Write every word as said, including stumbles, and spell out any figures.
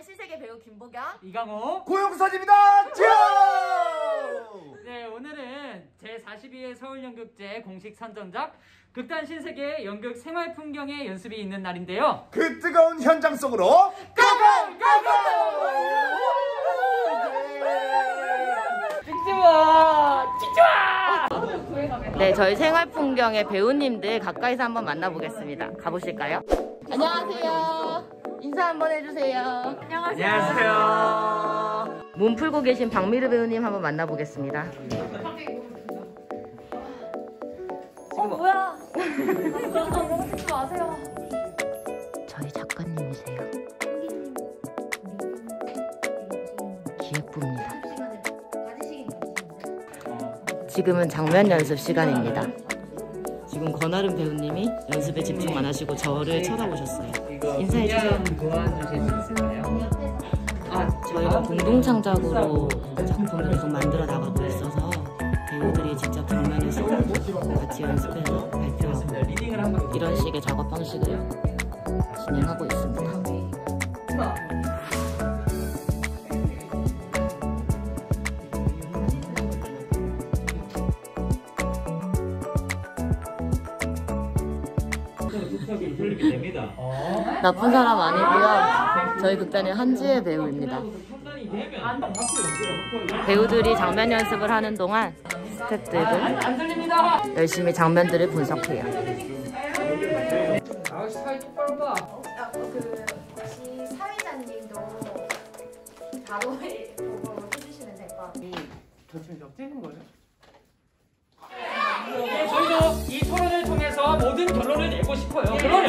극단 신세계 배우 김보경, 이강호, 고용선입니다. 네, 오늘은 제사십이 회 서울연극제 공식 선정작 극단 신세계 연극 생활 풍경의 연습이 있는 날인데요. 그 뜨거운 현장 속으로 고고! 고고! 찍지마! 찍지마! 네, 저희 생활 풍경의 배우님들 가까이서 한번 만나보겠습니다. 가보실까요? 안녕하세요. 인사 한번 해주세요. 안녕하세요. 안녕하세요. 몸 풀고 계신 박미르 배우님 한번 만나보겠습니다. 어 뭐야? 찍지 마세요. 저희 작가님이세요. 기획부입니다. 지금은 장면 연습 시간입니다. 지금 권아름 배우님이 연습에 집중 안 하시고 저를 쳐다보셨어요. 인사해주세요. 도와주실 수 있을까요? 아, 저희가 공동 창작으로 작품을 계속 만들어 나가고 있어서 배우들이 직접 장면을 써보고 같이 연습해서 발표하고 이런 식의 작업 방식을 진행하고 있습니다. 나쁜 사람 아니고요. 저희 극단의 한지혜 배우입니다. 배우들이 장면 연습을 하는 동안 스태프들은 열심히 장면들을 분석해요. 아, 사이 똑바로 봐. 그 혹시 사회자님도 바로 보고 해주시면 될 것 같아요. 저 지금 몇 찍은 거예요? 저희도 이 토론을 통해서 모든 결론을 내고 싶어요.